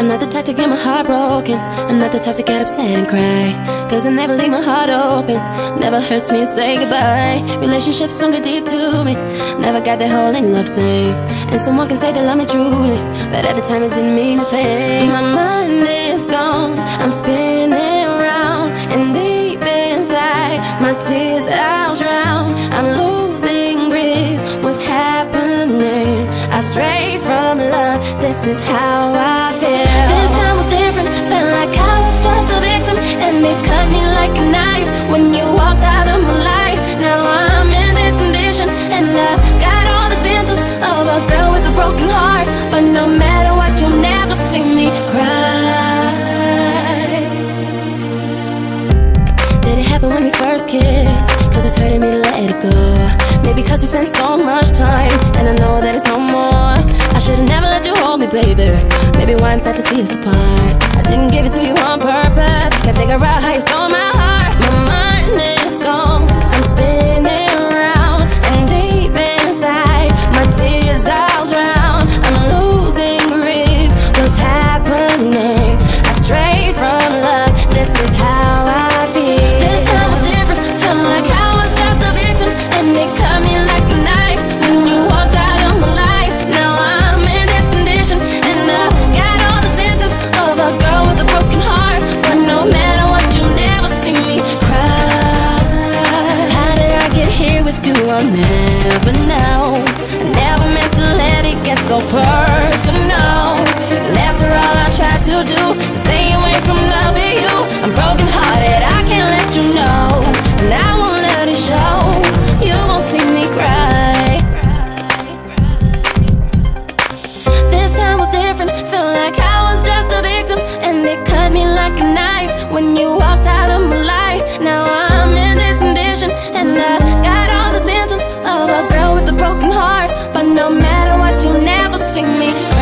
I'm not the type to get my heart broken. I'm not the type to get upset and cry, cause I never leave my heart open. Never hurts me to say goodbye. Relationships don't get deep to me. Never got that whole in love thing. And someone can say they love me truly, but at the time it didn't mean a thing. My mind is gone, I'm spinning around, and deep inside my tears I'll drown. I'm losing grip, what's happening? I strayed from love, this is how I feel. This time was different, felt like I was just a victim, and it cut me like a knife when you walked out of my life. Now I'm in this condition, and I've got all the symptoms of a girl with a broken heart. But no matter what, you'll never see me cry. Did it happen when we first kissed? Cause it's hurting me to let it go. Maybe cause we spent so much time, and I know that it's no more. I should've never let you hold me, baby. Maybe why I'm sad to see us apart. I didn't give it to you on purpose. Can't figure out how you stole my heart. My mind is gone, I'm spinning around, and deep inside my tears I'll drown. I'm losing grip, what's happening? I strayed from love, this is how I feel. This time was different, felt like I was just a victim, and it cut me like a knife when you walked out of my life. Now I'm in this condition, and I've got all the symptoms of a girl with a broken heart. But no matter what, you never see me cry. How did I get here with you? I'll never know. I never meant to let it get so personal, and after all I tried to do to stay away from loving you, I'm broken hearted, I can't let you know, and I won't let it show. You won't see me cry. This time was different, felt like I was just a victim, and it cut me like a knife when you walked out of my life. Now I'm in this condition, and I've got all the symptoms of a girl with a broken heart. But no matter what, you'll never see me